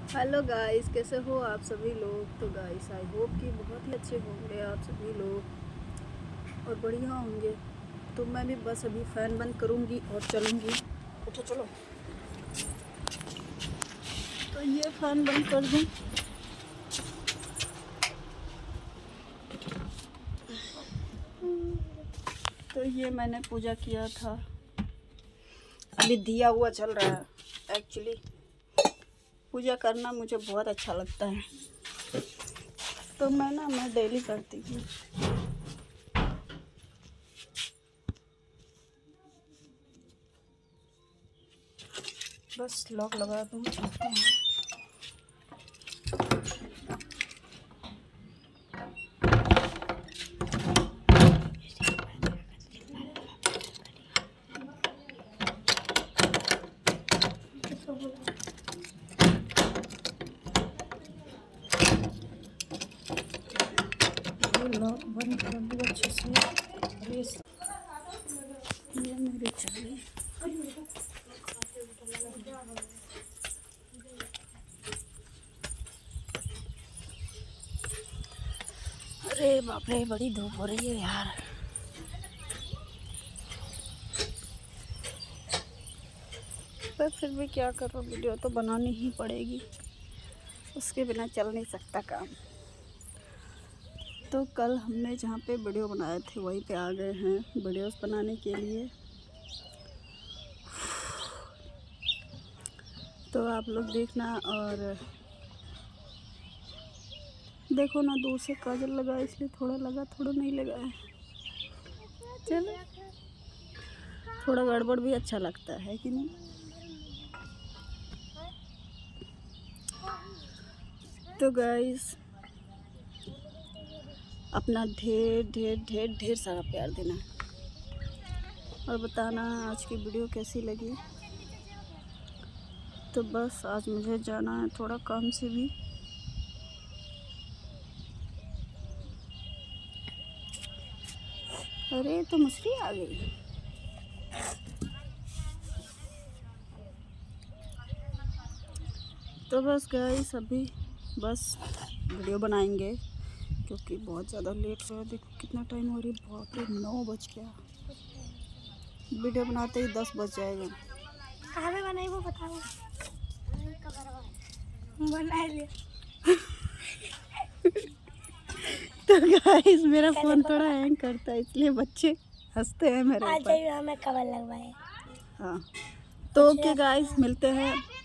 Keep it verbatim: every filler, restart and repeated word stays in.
Hello guys, कैसे हो आप सभी लोग। तो गाइस आई होप कि बहुत ही अच्छे होंगे आप सभी लोग और बढ़िया होंगे। तो मैं भी बस अभी फ़ैन बंद करूँगी और चलूँगी। उठो चलो। तो ये फ़ैन बंद कर दूँ। तो ये मैंने पूजा किया था, अभी दिया हुआ चल रहा है। एक्चुअली पूजा करना मुझे बहुत अच्छा लगता है, तो मैं ना मैं डेली करती हूँ। बस लॉक लगा दूँ, चलते हैं। लॉक बंद कर दो अच्छे से। ये मेरी चाबी। अरे बाप रे, बड़ी धूप हो रही है यार। पर फिर भी क्या करो, वीडियो तो बनानी ही पड़ेगी, उसके बिना चल नहीं सकता काम। तो कल हमने जहाँ पे वीडियो बनाए थे वहीं पे आ गए हैं वीडियोस बनाने के लिए। तो आप लोग देखना और देखो ना, दूर से काजल लगा इसलिए थोड़ा लगा, थोड़ा नहीं लगा है। चलो, थोड़ा गड़बड़ भी अच्छा लगता है कि नहीं। तो गाइस अपना ढेर ढेर ढेर ढेर सारा प्यार देना और बताना आज की वीडियो कैसी लगी। तो बस आज मुझे जाना है थोड़ा काम से भी। अरे तो मछली आ गई। तो बस गाइस अभी बस वीडियो बनाएंगे क्योंकि बहुत ज़्यादा लेट हो रहा है। देखो कितना टाइम हो रही है, बाप रे नौ बज गया। वीडियो बनाते ही दस बज जाएगा। कहाँ पे बनाई वो बताओ। बना लिया। तो गाइस मेरा फ़ोन थोड़ा हैंग करता है इसलिए बच्चे हंसते हैं मेरे आज ऊपर। हमें कवर लगवाए। हाँ तो ओके गाइस, मिलते हैं